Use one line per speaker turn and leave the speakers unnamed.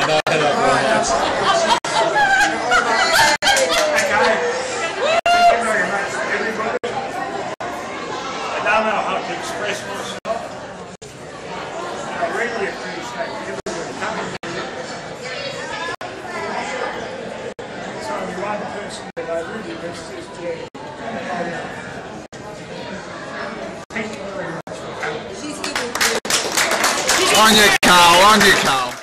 No,
I don't know how to express myself. I really appreciate everyone coming here. It's only one person that I really miss is Jen. Thank you very much for coming.
on you, Karl, on you, Karl.